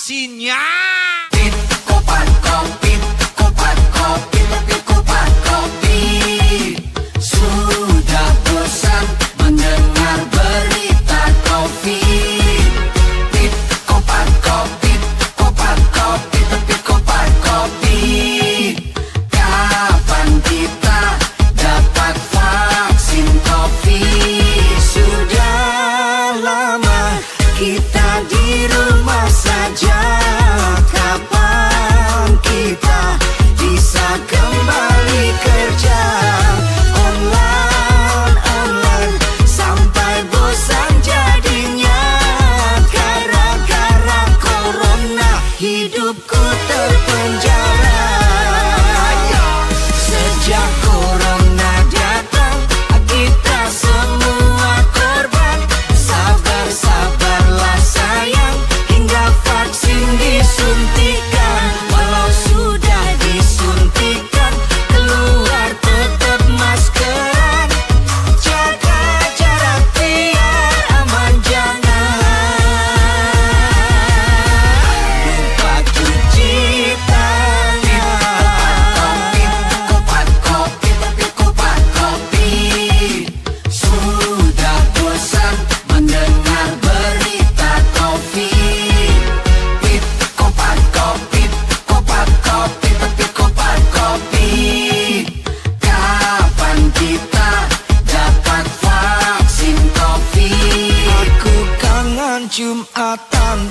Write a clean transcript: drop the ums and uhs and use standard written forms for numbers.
vaksinnya. Pit Kopat Covid, Kopat Covid, Pit Kopat Covid. Sudah bosan mendengar berita Covid. Pit Kopat Covid, Kopat Covid, Pit Kopat Covid. Kapan kita dapat vaksin Covid? Sudah lama kita di rumah saja. Kapan kita bisa kembali kerja? Online sampai bosan jadinya. Gara-gara corona hidupku terpenjara. Sejak corona datang kita semua korban. Sabar-sabarlah sayang hingga vaksin disuntikan. Walau sudah disuntikan keluar tetap maskeran. Jaga jarak biar aman, jangan lupa cuci tangan. Kopat Covid, Kopat Covid. Sudah bosan mendengar berita Covid. Pit Kopat Covid, Kopat Covid, Pit Kopat Covid. Kapan kita dapat vaksin Covid? Aku kangen Jumatan